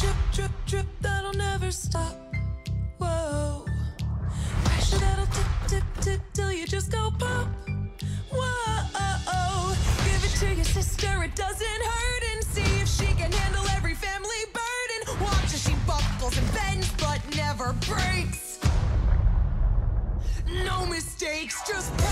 Drip, drip, drip, that'll never stop. Whoa. Pressure that'll tip, tip, tip till you just go pop. Whoa. Give it to your sister, it doesn't hurt, and see if she can handle every family burden. Watch as she buckles and bends but never breaks. No mistakes, just